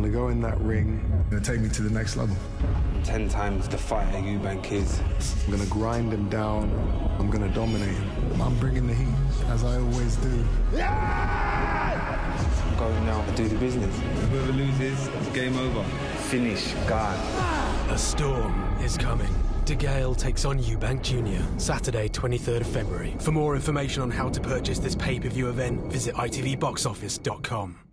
to go in that ring. Going to take me to the next level. 10 times the fighter Eubank is. I'm going to grind him down. I'm going to dominate him. I'm bringing the heat, as I always do. I'm going now to do the business. Whoever loses, it's game over. Finish, gone. A storm is coming. DeGale takes on Eubank Jr. Saturday, 23rd of February. For more information on how to purchase this pay-per-view event, visit itvboxoffice.com.